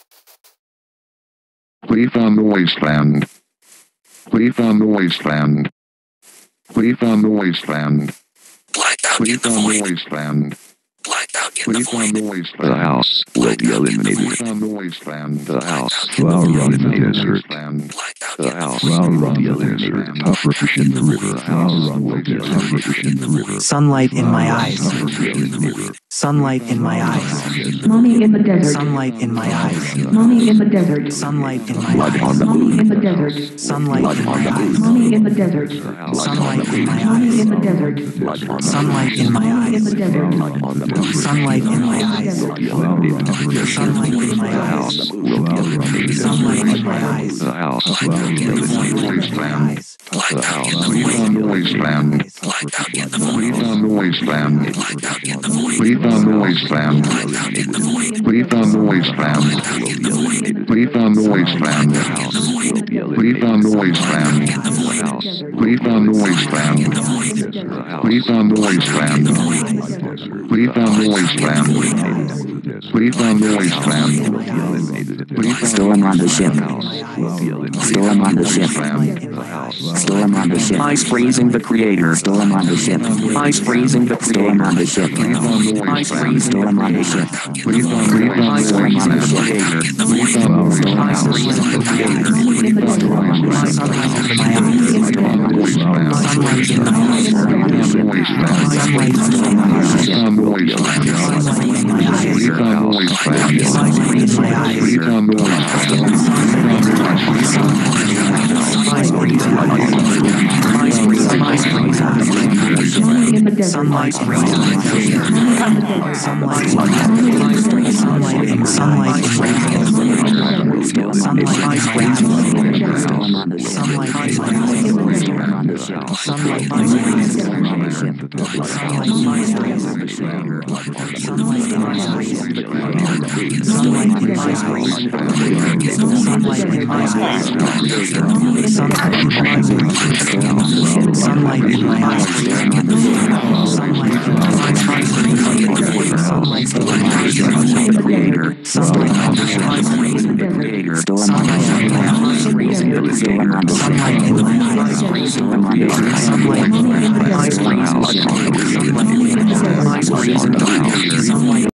Leaf on the wasteland. Leaf on the wasteland. Leaf on the wasteland. Blackout in Leaf the on the void. wasteland. Blackout in the Leaf on void. the The wasteland. house will be eliminated. Leaf on the wasteland. The house Blackout in will the be in the void. desert. Wasteland. Blackout The in the house void. will be eliminated. Tougher fish in the river. The house will be Tougher fish in the river. Sunlight in my eyes. Tougher fish in the river. Sunlight in my eyes. Mommy in the desert. Sunlight in my eyes. Mommy in the desert. Sunlight in my Blood on the eyes. Mommy in the moon. desert. Sunlight in my eyes. Mommy in the desert. The house Sunlight in my Mommy eyes. in the desert. blood on the Sunlight in my Mommy in the eyes. desert. blood on the moon. Sunlight in my eyes. Will be eliminated. Sunlight in my The eyes. house will be eliminated. Sunlight in my eyes. The house will be eliminated. Wasteland. The house Leaf will on be the wasteland. Blackout in the void. Leaf on the wasteland. Blackout in the void. Leaf on the wasteland. Blackout in the void. Leaf on the wasteland. Leaf on the wasteland. Leaf on the wasteland. Leaf on the wasteland. Leaf on the wasteland. Leaf on the wasteland. Leaf on the wasteland. Storm on the ship. Storm on the ship. Storm on the ship. Ice freezing the creator. Storm on the ship. Ice freezing the Storm on creator. the ship. Ice freezing the Storm on the creator. ship. Leaf on the Ice freezing the wasteland. creator. Leaf on the Storm on Ice the freezing ship. the creator. Mommy in the desert. Storm on the ship. Sunlight in my eyes. Storm on the ship. Sunlight in my eyes. Storm on the ship. Sunlight in my eyes. Leaf on the wasteland. Sunlight in my eyes. Leaf on the wasteland. Sunlight in my eyes. Leaf on the wasteland. Ice freezing. Ice freezing. Ice freezing. Mommy in the desert. Sunlight freezing the creator. Sunlight in my eyes. Sunlight in sunlight freezing. Sunlight ice freezing. Storm on the ship. Sunlight in my eyes. Storm on the ship. Sunlight ice freezing. Storm on the ship. Sunlight ice freezing. Sunlight in my eyes. Sunlight in ice freezing. Sunlight in ice freezing. Sunlight in ice freezing. Sunlight in my eyes. Sunlight in my eyes. Sunlight in my eyes. The creator. Sunlight in my eyes. The creator. Storm on the ship. Storm on the ship. Sunlight in my eyes. Storm on the ship. Sunlight in my eyes. Ice freezing the creator. Ice freezing the creator.